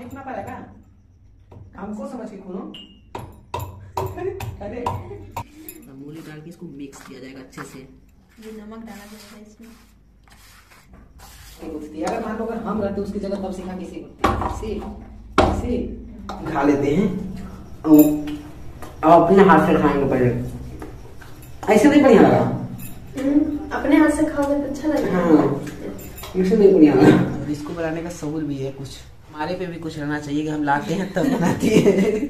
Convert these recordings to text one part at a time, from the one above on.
नहीं खुना पड़ेगा, हमको समझ के खुनो। अरे मूली डाल के इसको मिक्स किया जाएगा अच्छे से। ये नमक डाला जाएगा इसमें। अगर मान लो अगर हम रहते उसकी जगह तब सीखा किसी खा लेते हैं, अपने हाथ से खाएंगे पहले, ऐसे नहीं बढ़िया लगा। अपने हाथ से खाओगे तो अच्छा लगेगा। हाँ, ऐसे नहीं बढ़िया लगा। इसको बनाने का सबूर भी है कुछ, हमारे पे भी कुछ रहना चाहिए कि हम लाते हैं तब बनाते हैं।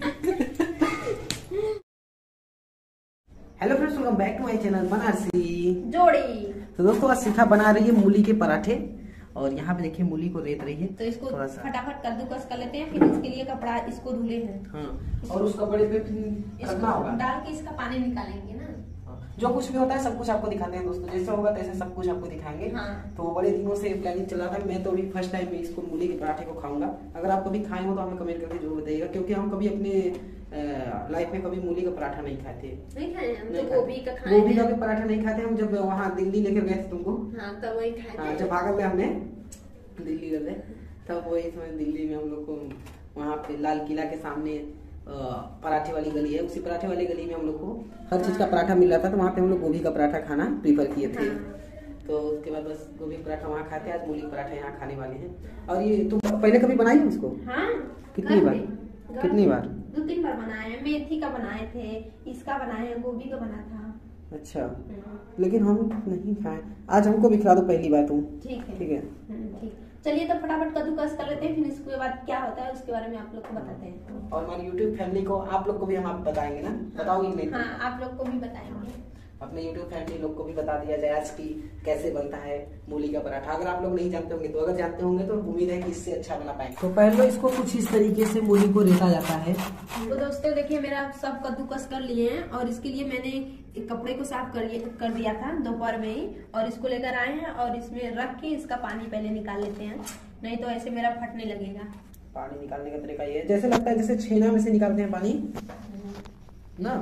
Hello friends, welcome back to my channel Banarasi Jodi. तो दोस्तों आज सीखा बना रही है मूली के पराठे, और यहाँ पे देखिए मूली को रेत रही है। तो इसको फटाफट कद्दूकस कर लेते हैं, फिर इसके लिए कपड़ा इसको धुले हैं। हाँ, और उस कपड़े पे रखना होगा, डाल के इसका पानी निकालेंगे ना। जो कुछ भी होता है सब कुछ आपको दिखाते हैं दोस्तों, जैसे होगा तैसे सब कुछ आपको दिखाएंगे। हाँ। तो बड़े दिनों से प्लानिंग चल रहा था, मैं तो अभी फर्स्ट टाइम में इसको मूली के पराठे को खाऊंगा। अगर आप कभी खाए हो तो हमें कमेंट करके जरूर बताइएगा, क्योंकि हम कभी अपने लाइफ में कभी मूली का पराठा नहीं खाए थे। नहीं खाए हम तो गोभी का भी पराठा नहीं खाते हम। जब वहाँ दिल्ली लेकर गए थे तुमको, तब वही खाए। जब भागल में हमने दिल्ली गए तब वही समय दिल्ली में हम लोग को वहाँ पे लाल किला के सामने पराठे वाली गली है, उसी पराठे वाली गली में हम लोग को हर चीज का पराठा मिल रहा था। तो वहाँ पे हम लोग गोभी का पराठा खाना प्रीफर किए थे। तो उसके बाद बस गोभी पराठा वहाँ खाते, आज मूली पराठा यहाँ खाने वाले हैं। और ये तुम पहले कभी बनाई हो इसको? हाँ, कितनी बार? 2-3 बार बनाए हैं। मेथी का बनाए थे, इसका बनाए हैं, गोभी का बना था। अच्छा, लेकिन हम नहीं खाए। आज हमको भी खिला दो पहली बार तुम। ठीक है। ठीक है, ठीक। चलिए तो फटाफट कद्दूकस कर लेते हैं, फिर इसके बाद क्या होता है उसके बारे में आप लोग को बताते हैं। और हमारी YouTube फैमिली को, आप लोग को भी हम बताएंगे ना। बताओगे नहीं? हाँ, आप लोग को भी बताएंगे। अपने YouTube फैमिली लोग को भी बता दिया जाए आज की कैसे बनता है मूली का पराठा। अगर आप लोग नहीं जानते होंगे तो, अगर जानते होंगे तो उम्मीद है कि इससे अच्छा बना पाएंगे। तो पहले इसको कुछ इस तरीके से मूली को रेता जाता है। तो दोस्तों देखिए, मेरा सब कद्दूकस कर लिए हैं, और इसके लिए मैंने एक कपड़े को साफ कर दिया था दोपहर में ही, और इसको लेकर आए हैं और इसमें रख के इसका पानी पहले निकाल लेते हैं, नहीं तो ऐसे मेरा फटने लगेगा। पानी निकालने का तरीका ये है, जैसे लगता है जैसे छेना में से निकालते हैं पानी ना।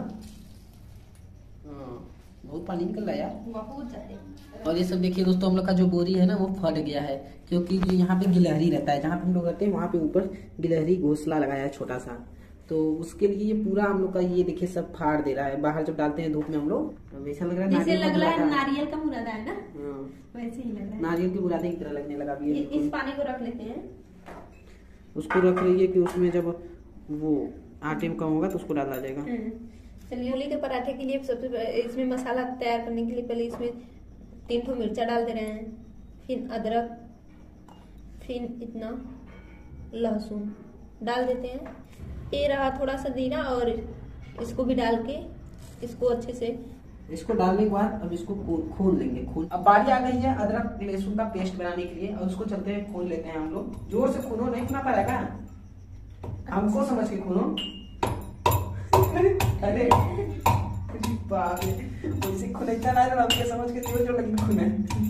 बहुत पानी निकल रहा है यार, बहुत ज्यादा। और ये सब देखिए दोस्तों, हम लोग का जो बोरी है ना वो फट गया है, क्योंकि जो यहाँ पे गिलहरी रहता है, जहाँ पे हम लोग रहते हैं वहाँ पे ऊपर गिलहरी घोंसला लगाया है छोटा सा। तो उसके लिए ये पूरा हम लोग का ये देखिए सब फाड़ दे रहा है। बाहर जब डालते हैं धूप में हम लोग, ऐसा लग रहा है नारियल का बुरादा है ना, वैसे ही लग रहा है। नारियल की बुरादे की तरह लगने लगा। इस पानी को रख लेते हैं, उसको रख रही है कि उसमें जब वो आटे में कम होगा तो उसको डाला जाएगा। चलिए, मूली के पराठे के लिए सबसे इसमें मसाला तैयार करने के लिए पहले इसमें 3 मिर्चा डाल दे रहे हैं, फिर अदरक, फिर इतना लहसुन डाल देते हैं। ये रहा थोड़ा सा जीरा, और इसको भी डाल के इसको अच्छे से, इसको डालने के बाद अब इसको खोल लेंगे। अब बारी आ गई है अदरक लहसुन का पेस्ट बनाने के लिए, और उसको चलते हैं खोल लेते हैं हम लोग। जोर से खोलो, नहीं खुना पड़ेगा, हमको समझ के खोलो। अरे बाप रे, वैसे खुलता ना है, हमके समझ के जोर जोर लगी खुने।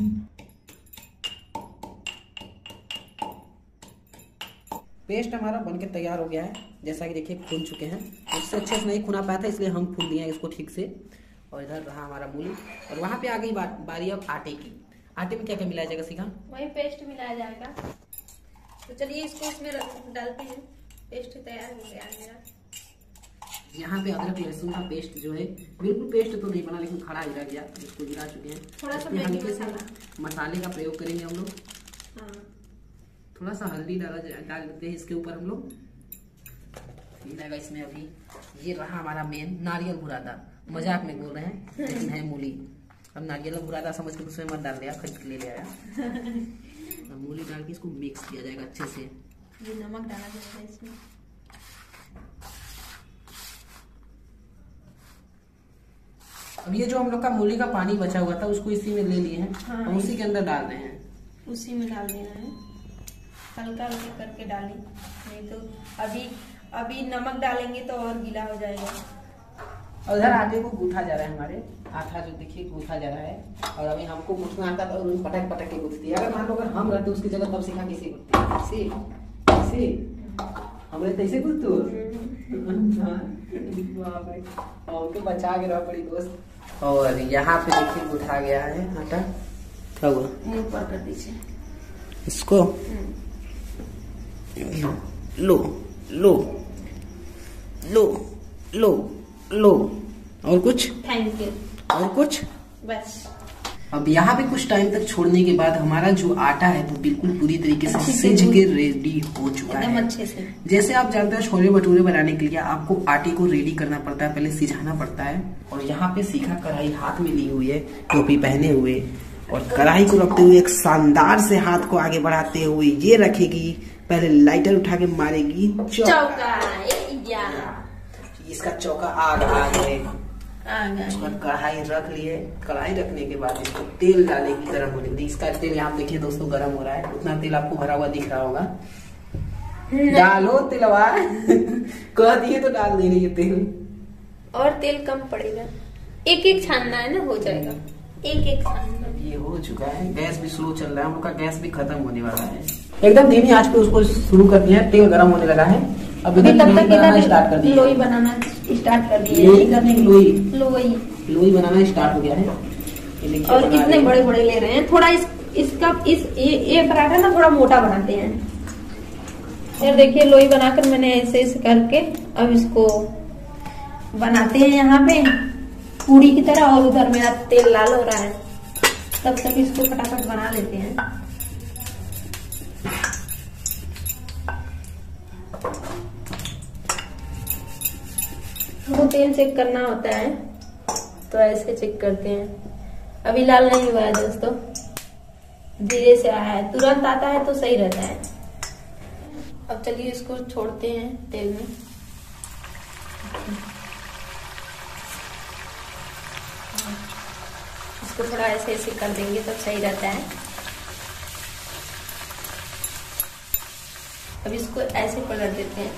पेस्ट हमारा बनके तैयार हो गया है, जैसा कि देखिए खून चुके हैं। इससे अच्छे से नहीं खुना पाया था, इसलिए हम खून दिए इसको ठीक से। और इधर रहा हमारा मूली, और वहाँ पे आ गई बारी अब आटे की। आटे में क्या क्या मिलाया जाएगा सीखा? वही पेस्ट मिलाया जाएगा। तो चलिए इसको इसमें डालते हैं। पेस्ट तैयार हो गया मेरा। यहाँ पे अदरक लहसुन का पेस्ट जो है, बिल्कुल पेस्ट तो नहीं बना, लेकिन खड़ा ही रह गया, इसको गिरा चुके हैं। थोड़ा सा हल्के से मसाले का प्रयोग करेंगे हम लोग। थोड़ा सा हल्दी डाल देते हैं इसके ऊपर हम लोग। मिलाएगा इसमें अभी। ये रहा हमारा मेन नारियल बुरादा, मजाक में बोल रहे हैं लेकिन है मूली। अब नारियल बुरादा समझ के उसमें मत डाल दिया, खरीद के ले आया। मूली डाल के इसको मिक्स किया जाएगा अच्छे से। ये नमक डाला जाएगा इसमें। अब ये जो हम लोग का मूली का पानी बचा हुआ था उसको इसी में ले लिए हैं। हाँ, और उसी के अंदर डाल रहे हैं। उसी में डाल देना है, हल्का हल्का करके डालें, नहीं तो अभी नमक डालेंगे तो और गीला हो जाएगा। और इधर आटे को गूथा जा रहा है, हमारे आटा जो देखिए गूथा जा रहा है। और अभी हमको गूथना आता था, और पटक पटक के गूथती है। अगर मान लो अगर हम रहते उसकी जगह तब सीखा किसी गूथती हमरे तैसे गूथतो। तो बचा के रहा बड़ी दोस्त। और यहाँ पे देखिए गूथा गया है आटा। क्या हुआ? ऊपर कर दीजिए इसको। लो लो लो लो लो। और कुछ? Thank you. और कुछ? बस। अब यहाँ पे कुछ टाइम तक छोड़ने के बाद हमारा जो आटा है तो बिल्कुल पूरी तरीके से सिज के रेडी हो चुका है। अच्छे से। जैसे आप जानते हैं छोले भटूरे बनाने के लिए आपको आटे को रेडी करना पड़ता है, पहले सिझाना पड़ता है। और यहाँ पे सीखा कढ़ाई हाथ में ली हुई है, टोपी पहने हुए, और कढ़ाई को रखते हुए एक शानदार से हाथ को आगे बढ़ाते हुए ये रखेगी, पहले लाइटर उठा के मारेगी चौका। इसका चौका आग है। उसका कढ़ाई रख लिए, कढ़ाई रखने के बाद इसको तेल डालेगी गर्म होने के लिए। इसका तेल यहाँ देखिए दोस्तों गर्म हो रहा है, उतना तेल आपको भरा हुआ दिख रहा होगा। डालो तेलवा कह दिए तो डाल दे रही है तेल। और तेल कम पड़ेगा, एक एक छानना है ना, हो जाएगा एक एक छानना। ये हो चुका है, गैस भी स्लो चल रहा है, हम लोग का गैस भी खत्म होने वाला है। एकदम धीमी आंच पे उसको शुरू कर दिया है, तेल गर्म होने लगा है। अब तब तक बनाना स्टार्ट कर दिया, लोई बनाना स्टार्ट कर दिया, लोई करने की लोई बनाना स्टार्ट हो गया है। और इतने बड़े बड़े ले रहे हैं। थोड़ा ये पराठा ना थोड़ा मोटा बनाते हैं। यार देखिए लोई बनाकर मैंने ऐसे ऐसे करके अब इसको बनाते हैं यहाँ पे पूरी की तरह। और उधर मेरा तेल लाल हो रहा है, तब तक इसको फटाफट बना लेते हैं। वो तेल चेक करना होता है तो ऐसे चेक करते हैं। अभी लाल नहीं हुआ है दोस्तों, धीरे से आया है, तुरंत आता है तो सही रहता है। अब चलिए इसको छोड़ते हैं तेल में। इसको थोड़ा ऐसे ऐसे कर देंगे तब सही रहता है। अब इसको ऐसे पलट देते हैं।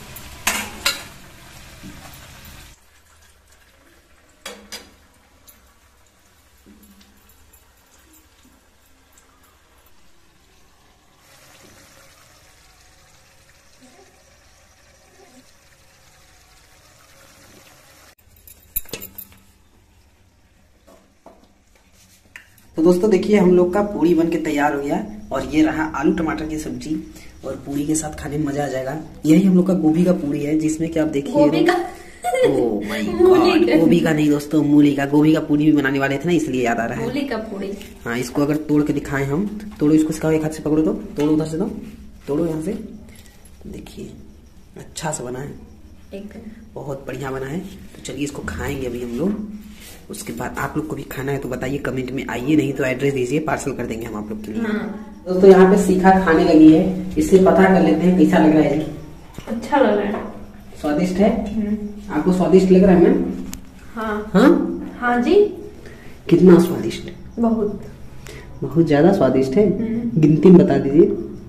तो दोस्तों देखिए हम लोग का पूरी बन के तैयार हो गया, और ये रहा आलू टमाटर की सब्जी, और पूरी के साथ खाने में मजा आ जाएगा। यही हम लोग का गोभी का पूरी है, जिसमें कि आप देखिए गोभी का ओह माय गॉड, गोभी का नहीं दोस्तों, मूली का। गोभी का पूरी भी बनाने वाले थे ना, इसलिए याद आ रहा है। मूली का पूरी। हाँ, इसको अगर तोड़ के दिखाएं हम, तोड़ो इसको, सिखाओ, एक हाथ से पकड़ो, तो तोड़ो, उधर से दो, तोड़ो यहाँ से। देखिए अच्छा से बना है, बहुत बढ़िया बना है। तो चलिए इसको खाएंगे अभी हम लोग। उसके बाद आप लोग को भी खाना है तो बताइए कमेंट में, आइए नहीं तो एड्रेस दीजिए, पार्सल कर देंगे हम आप लोग के लिए। दोस्तों यहाँ पे सीखा खाने लगी है, इससे पता कर लेते हैं कैसा लग रहा है। अच्छा लग रहा है, स्वादिष्ट है। आपको स्वादिष्ट लग रहा है मैम? हाँ हाँ हाँ जी। कितना स्वादिष्ट है? बहुत बहुत ज्यादा स्वादिष्ट है। गिनती में बता दीजिए।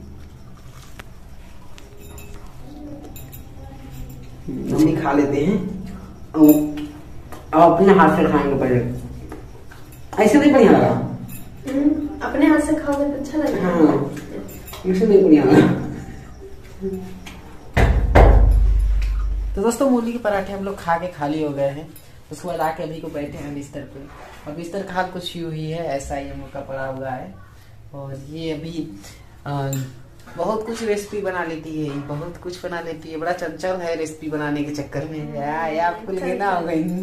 हम खा लेते हैं, अब अपने हाथ से खाएंगे पहले। ऐसे नहीं बढ़िया लगा? अपने हाथ से खाओगे तो अच्छा लगेगा। हाँ, ऐसे नहीं बढ़िया लगा। तो दोस्तों मूली के पराठे हम लोग खा के खाली हो गए हैं। उसको बाद आके अभी को बैठे हैं बिस्तर पे, और बिस्तर का हाल कुछ यूं ही है, ऐसा ही हम लोग का पड़ा हुआ है। और ये अभी बहुत कुछ रेसिपी बना लेती है, बहुत कुछ बना लेती है, बड़ा चंचल है रेसिपी बनाने के चक्कर में। आपको लगे ना हो गई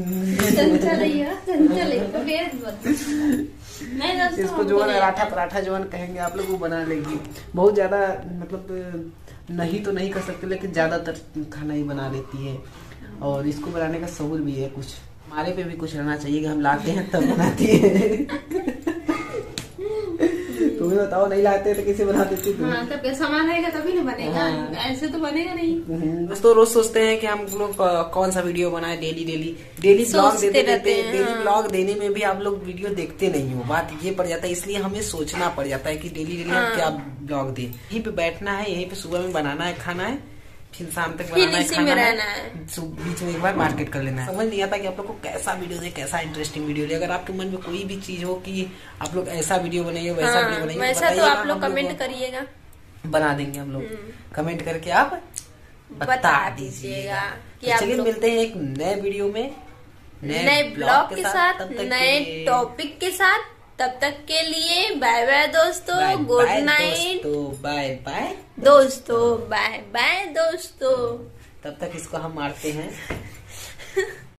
इसको जो पराठा पराठा जो कहेंगे आप लोग वो बना लेगी। बहुत ज्यादा मतलब नहीं तो नहीं कर सकते, लेकिन ज्यादातर खाना ही बना लेती है। और इसको बनाने का सबूर भी है, कुछ हमारे पे भी कुछ रहना चाहिए कि हम लाते हैं तब बनाती है। तुम्हें बताओ, नहीं लाते तो कैसे बना देती तुम? हाँ, तब सामान रहेगा तभी ना बनेगा। हाँ। ऐसे तो बनेगा नहीं। दोस्तों रोज सोचते हैं कि हम लोग कौन सा वीडियो बनाए, डेली ब्लॉग देते रहते हैं। डेली ब्लॉग देने में भी आप लोग वीडियो देखते नहीं हो, बात ये पड़ जाता है। इसलिए हमें सोचना पड़ जाता है कि डेली हम क्या ब्लॉग दें। यहीं पे बैठना है, यहीं पे सुबह में बनाना है खाना है, फिर शाम तक बनाना है खाना है, बीच में एक बार मार्केट कर लेना है। समझ नहीं आता कि आप लोग को कैसा वीडियो दे, कैसा इंटरेस्टिंग वीडियो दे। अगर आपके मन में कोई भी चीज हो कि आप लोग ऐसा वीडियो बनाइए, वैसा वीडियो बनाइए, वैसा तो आप लोग कमेंट करिएगा, बना देंगे हम लोग। कमेंट करके आप बता दीजिएगा। चलिए मिलते हैं एक नए वीडियो में, नए ब्लॉग के साथ, नए टॉपिक के साथ। तब तक के लिए बाय बाय दोस्तों, गुड नाइट बाय बाय दोस्तों, बाय बाय दोस्तों। तब तक इसको हम मारते हैं।